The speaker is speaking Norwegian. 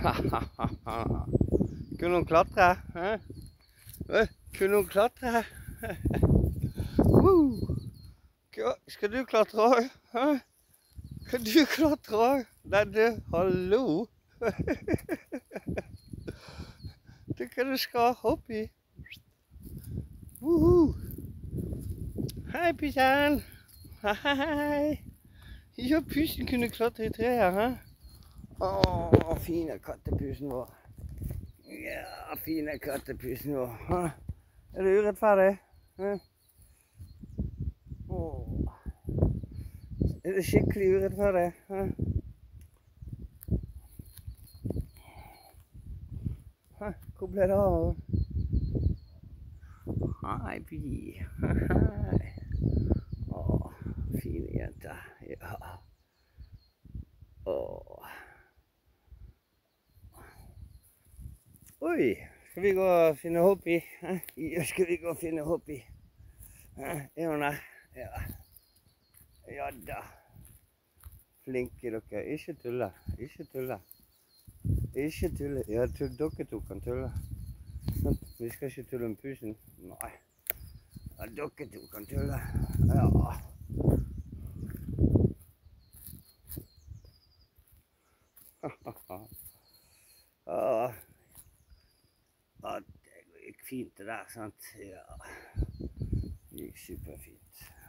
Kunne hun klatre? Hæ? Kunne hun klatre? Skal du klatre òg? Skal du klatre òg? Nei, du, hallo! Det hva du skal hoppe i. Hei, Pysen! Hei! Ja, Pysen kunne klatre i treet, hæ? Å, fine kattepusen vår. Ja, fine kattepusen vår. Hæ? Er det urettferdig? Hæ? Åh. Er det skikkelig urettferdig? Hæ? Hæ? Hvor ble det av? Hei, Py. Hei. Åh, fine jente. Ja. Åh. Oi, skal vi gå og finne Hoppy? Ja, skal vi gå og finne Hoppy? Er hun der? Ja. Ja da. Flinke dere. Ikke tulle. Ikke tulle. Ikke tulle. Ja, dere to kan tulle. Vi skal ikke tulle med pusen. Nei. Ja, dere to kan tulle. Ja. Ja, det gikk fint det der, sant? Ja. Det gikk superfint.